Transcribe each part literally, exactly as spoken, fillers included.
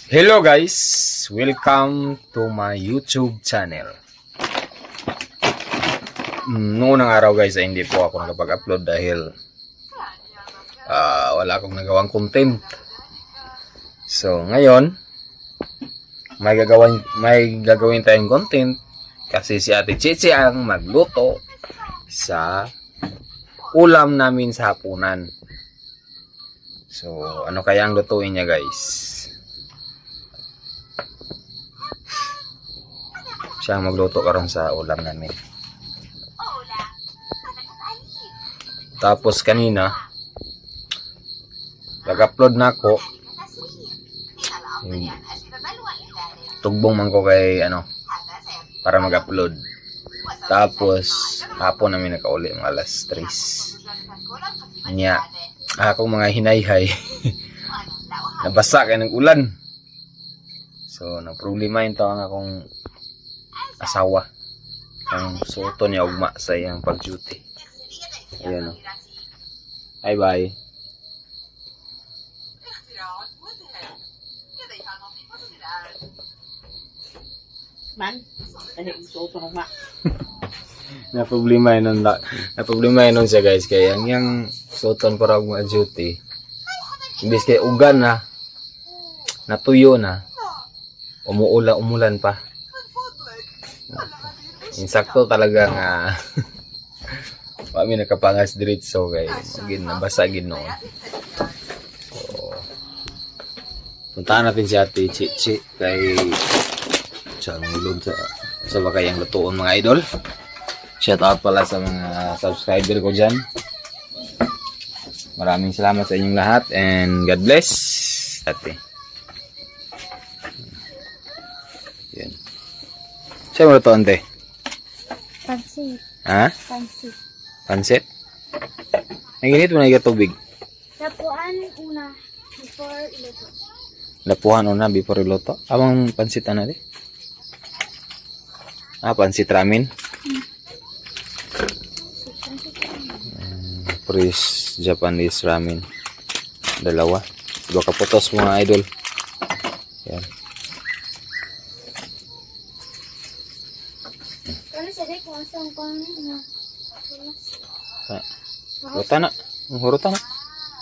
Hello guys! Welcome to my YouTube channel. Noong unang araw guys ay hindi po ako nakapag-upload dahil uh, wala akong nagawang content. So ngayon may gagawin, may gagawin tayong content kasi si Ate Chichi ang magluto sa ulam namin sa hapunan. So ano kaya ang lutuin niya guys? Siya magluto karon sa ulam namin. Tapos kanina nag-upload na ako. Tugbong man ko kay ano para mag-upload. Tapos hapon namin nakauli mga alas tres. Nya akong mga hinayhay nabasa kay ng ulan. So nang problema yung tawag akong asawa ang suoto niya ugma sa iyang pag-duty. Ayan o. Bye bye. Man, ano suoto ugma? Na problema yun na, na problema yun siya guys kaya ang yung suoton para ugma duty. Imbis kay ugan na natuyo na umuula umulan pa. Insakto talaga nga kami nakapangas diretso kay magin nabasa gid noon. So puntahan natin si Ate Chichi kay siyang ilog sa sa bakayang lutuon mga idol. Shout out pala sa mga subscriber ko dyan. Maraming salamat sa inyong lahat and God bless Ate. Yan. Siya mo lutuon te? Pansit. Ha? Pansit. Pansit? Ang ginit mo na iga tubig? Lapuan una before iluto. Lapuhan una before iluto? Abang pansit ano di? Ah, pansit ramen? Hmm. Um, Fresh Japanese ramen. Dalawa. Dua kaputos mga idol. Yan. Hurutan na. Hurutan na.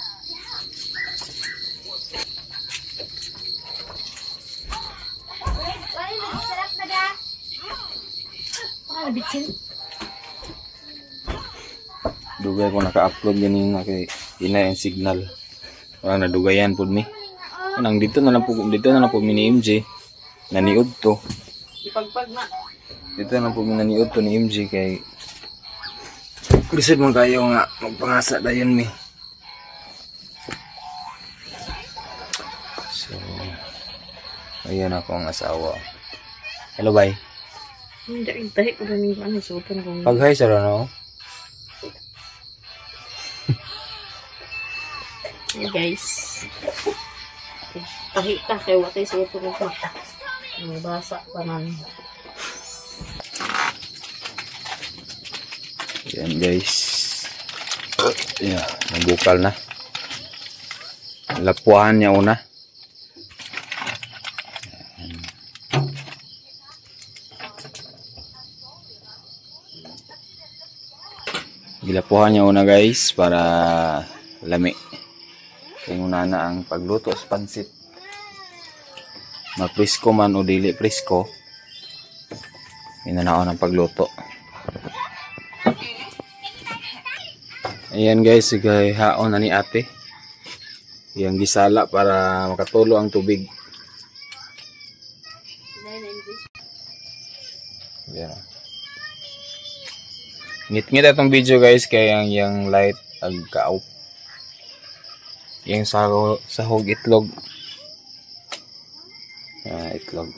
Dugay ko naka-upload ganina kay ina yung signal. Wala na dugayan pud mi. Nang dito na lang po dito na lang po ni M J. Naniud to. Ipagpag na. Dito na po naniud to ni M J kay Bisid mo kayo nga, magpangasa dayon mi. So, ayan ako ang asawa. Hello, bye. Hindi, tahi ko rin yung ano, suoto na kong... Pag-hi, sir, ano? Hey, guys. Tahi ka, kaya watay suoto ko pa. Basa pa man. Yan guys. Yeah, nabukal na. Lapuhan niya una. Gilapuhan niya una guys para lami. Kaya una na ang pagluto sa pansit. Magpresko man o dili presko. Inanaon ang pagluto. Ayan guys, sigay haon na ni ate. Yang gisala para makatulo ang tubig. Ayan. Ngit-ngit itong video guys, kaya yung, yung light agkaaw. Yung sahog, sahog itlog. Ah, itlog.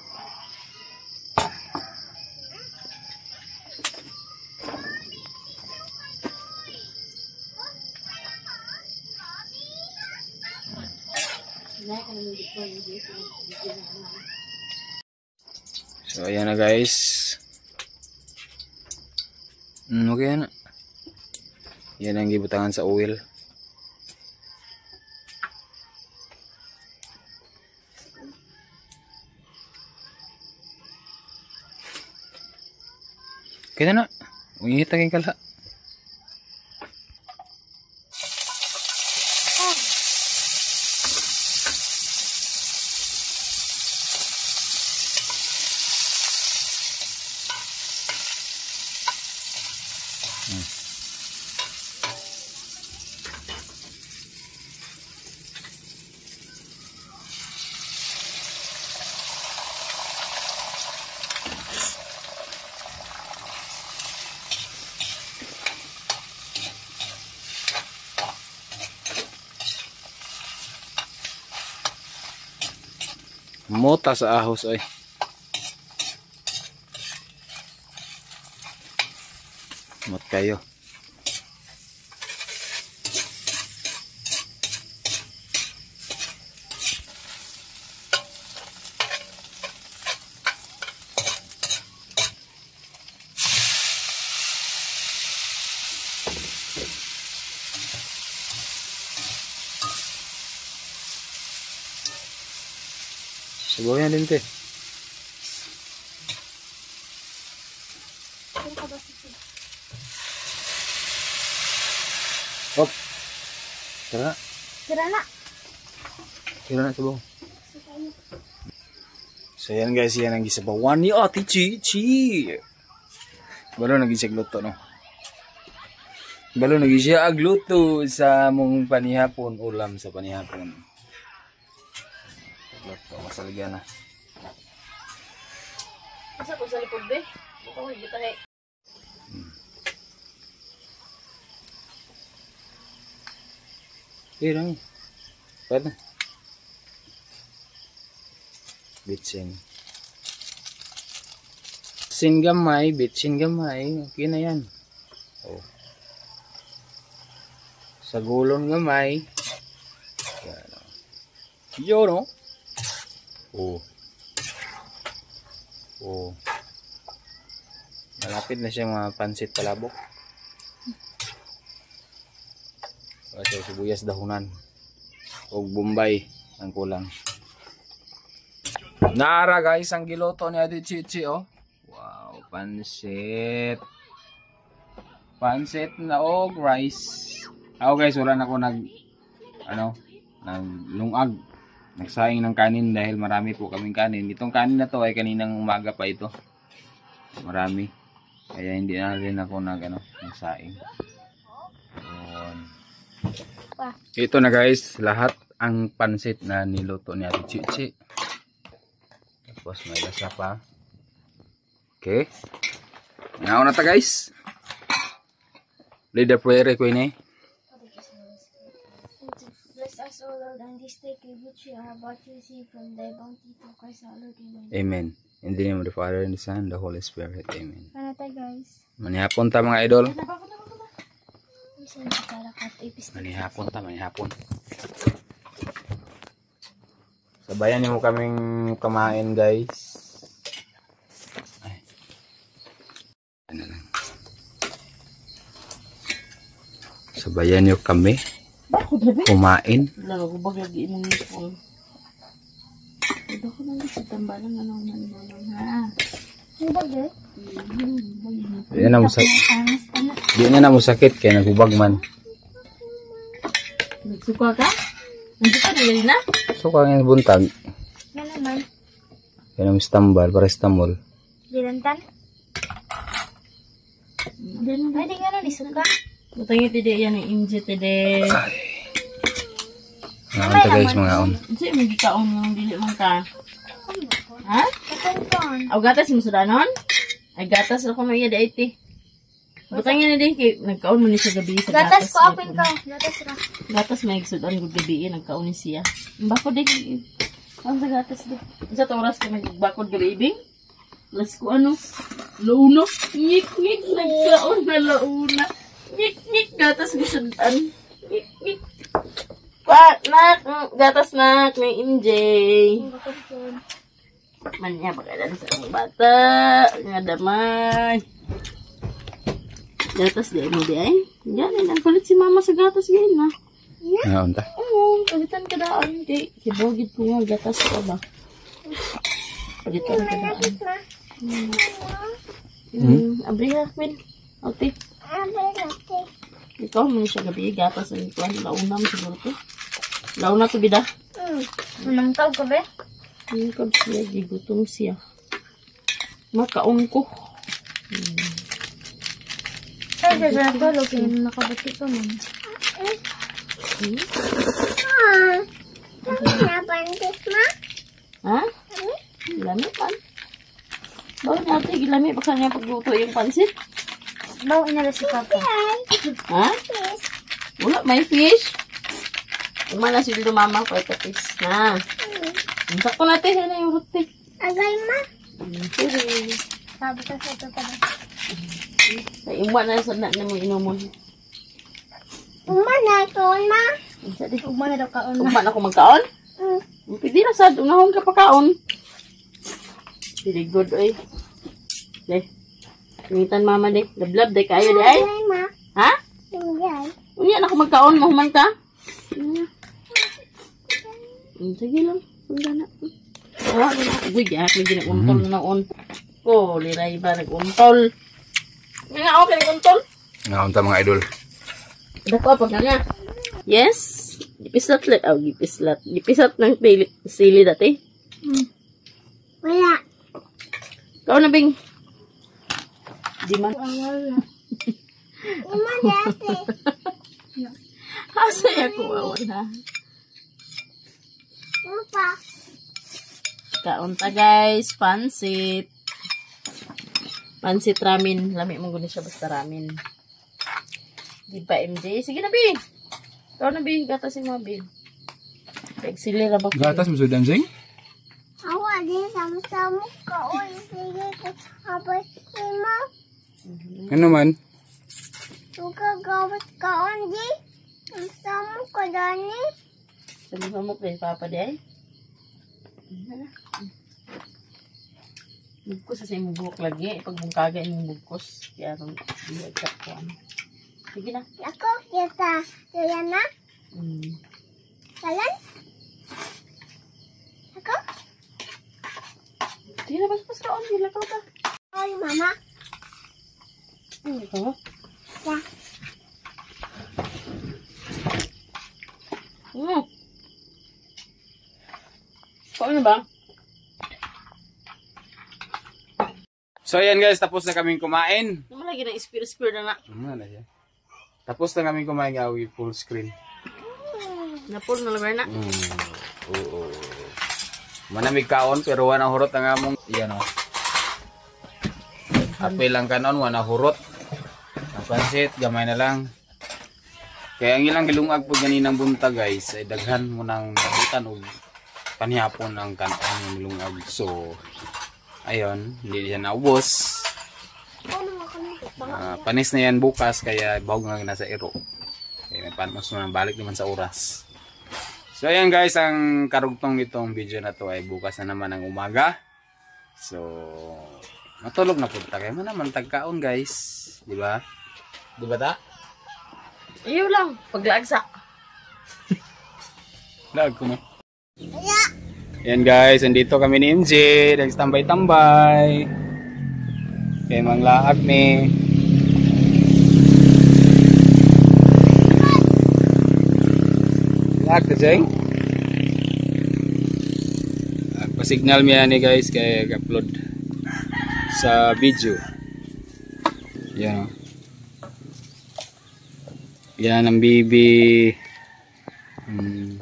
So ayan na guys. Hmm, okay na. Yan ang gibutangan sa oil. Kaya na. Ungihitagin ka lahat. Mota sa ahos ay. Mot kayo. Subukan din te. Hop. Tara na. Tira na. Tira na subukan. So yan guys, yan ang gisabawan ni Ate Chichi. Balo nagisig luto no. Balo nagisig agluto sa mong panihapon, ulam sa panihapon. Luto masaligyan na. Asa ko sa likod be? Buko ko kita he. Eh, lang. Pwede na. Bitsin. Bitsin gamay, bitsin gamay. Okay na yan. Oh. Sa gulon gamay. Yan. Yo, no? Oh. Oh. Malapit na siya mga pansit palabok. Kasi sibuyas dahunan. O Bombay ang kulang. Nara guys, ang giloto ni Ate Chichi oh. Wow, pansit. Pansit na og rice. Ako guys, wala na ako nag ano, naglungag. Nagsaing ng kanin dahil marami po kaming kanin. Itong kanin na to ay kaninang umaga pa ito. Marami. Kaya hindi na rin ako nag ano, nagsaing. Yun. Ito na guys, lahat ang pansit na niluto ni Ate Chichi. Tapos may lasa pa. Okay. Ngayon na ta guys. Leader prayer ko ini. Bless us, O Lord, and this day which we are about to receive from thy bounty through Christ our Lord. Amen. Amen. In the name of the Father and the Son and the Holy Spirit. Amen. Ano tayo guys? Manihapon ta mga idol. Manihapon ta, manihapon. Sabayan niyo kaming kumain guys. Ay. Ano lang. Sabayan niyo kami kumain. Wala ko ba lagi mong ipon. Ito ko lang sa tambalan ano man ha. Ano ba guys? Di na mo sakit. Di na na mo sakit kaya nagubag man. Nagsuka ka? Nagsuka din na? Suka nga buntag. Yan naman. Kaya na mo istambal para istambol. Dilantan? Ay, di nga nun, isuka. Butang yung tide yan, yung inje tide. Ngaon ta guys mga on. Inje, may gitaon ng dili mong ka. Ha? Katantan. Aw gatas mo sa danon? Ay gatas ako may iya daiti. Butang yan din kay nagkaon man ni sa gabi sa gatas. Gatas ko, open ka. Gatas ka. Gatas may sudan gud gabi nagkaon ni siya. Bakod din. Ang sa gatas din. Sa oras ka nagbakod gabi ibing? Las ko ano? Launa. Ngik ngik nagkaon na launa. Ngik ngik gatas gisudan. Ngik ngik. Pa nak gatas nak may M J. Manya pagkadan sa mga bata, nga damay. Gatas di mo di ay. Yan, ang kulit si mama sa gatas ngayon na. Ngaon ta. Oo, palitan ka daan. Di, kibogid ko nga gatas ka ba? Palitan ka daan. Hmm. Hmm, abriha, Queen. Okay. Abay natin. Ikaw, mo siya gabi, gatas ang ikuan. Launa mo siguro to. Launa to, bida. Hmm. Unang tawag ko ba? Hindi ko siya, gigutom siya. Makaon ko. Hmm. Ay, gagawin ko. Lagi na nakabuti ko man. Hmm? Ah. Nabantis ma? Ha? Gilami pan. Bawal natin, gilami. Baka niya pagluto yung pansit. Bawa inala si Papa. Ha? Wala, may fish. Umana si Dito Mama ko ito fish. Na. Insak ko natin. Yan na yung roti. Agay ma. Sige. Sabi ka sa ito ka ba? Ay, umwa na sa na na mo inumon. Uma na ito ma. Insa di. Uma na daw kaon na. Umwa na ko magkaon? Hmm. Pwede na sad. Unahon ka pa kaon. Very good, oy. Deh. Tungitan mama deh. Lablab deh kayo deh ay. Agay ma. Ha? Tinggal. Unya na ako magkaon. Mahuman ka? Hmm, sige lang. Punta na. Awa na. Uy, gahak may ginag-untol na naon. Ko, liray ba nag-untol? Nga ako nag-untol? Nga unta mga idol. Dako pa nga nga. Yes. Gipislat lang. Oh, gipislat. Gipislat ng pili, sili dati. Hmm. Wala. Ikaw na, Bing. Di man. Wala. Uma dati. Asay ako awan ha. Upa. Kaunta guys. Pansit. Pansit ramen. Lami mong guna siya basta ramen. Di ba, M J? Sige na, Bing. Ikaw na, Bing. Gatasin mo, Bing. Pagsili na ba? Gatas mo sa dancing? Awa din sama-sama ka. Uy, sige ko. Abay, ima. Ano man? Suka gawat kaon di. Sama ka dani. Sabi mo kay Papa di ay. Bugkos sa imong buhok lagi. Pag bungkaga imong bugkos. Kaya ron, hindi agad ko ano. Sige na. Ako, kita. Kaya na. Hmm. Kalan? Ako? Sige na, pas-pas ka on. Hila ka ka. Oy, mama. Hmm, ito. Ya. Hmm. Kau na ba? So ayan guys, tapos na kaming kumain. Naman lagi na ispir-ispir na na. Ano na siya? Tapos na kaming kumain nga with full screen. Napul na labar na. Mm. Oo. Manamig kaon pero wala hurot ang among iyan oh. Apil lang kanon wala hurot. Ang pansit gamay na lang. Kaya ang ilang gilungag po ganinang bunta guys ay daghan mo nang nabutan og panihapon ang kanon ng gilungag. So ayun, hindi siya naubos. Uh, panis na yan bukas kaya bahog nga nasa iro. Kaya may panos naman balik naman sa oras. So ayan guys, ang karugtong nitong video na to ay bukas na naman ng umaga. So matulog na punta kayo man naman tagkaon guys, di ba? Di ba ta? Ayaw lang, paglagsa. Lag ko mo. Ayan guys, andito kami ni M J, nagstambay-tambay. Kaya manglaag ni. Laag ka Jeng? Pa-signal miya ni guys kaya upload sa video. Yan. Yan ang bibi. Hmm.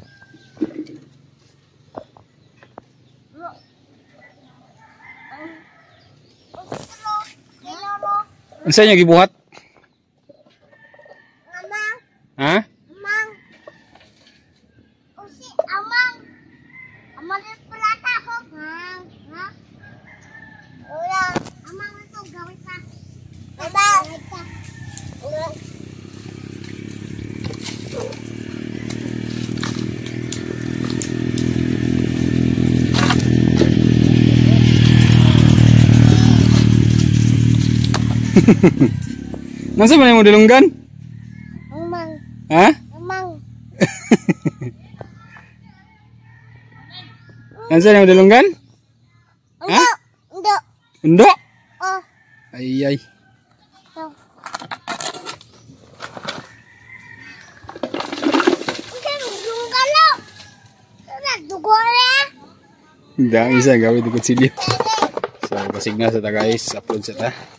Ang saan niya gibuhat? Amang. Ha? Amang. Usi, amang. Amang yung plata ko. Amang. Ha? Wala. Amang ito, gawin ka. Baba. Wala. Nasa ba yung dilunggan? Amang. Ha? Amang. Nasa yung dilunggan? Ndo. Ndo. Undo? Oh. Ay ay. Ito. Yung galo. Nagdugo na. Dang isa gawin ko silyo. So basig na sa ta guys, upload sa ta.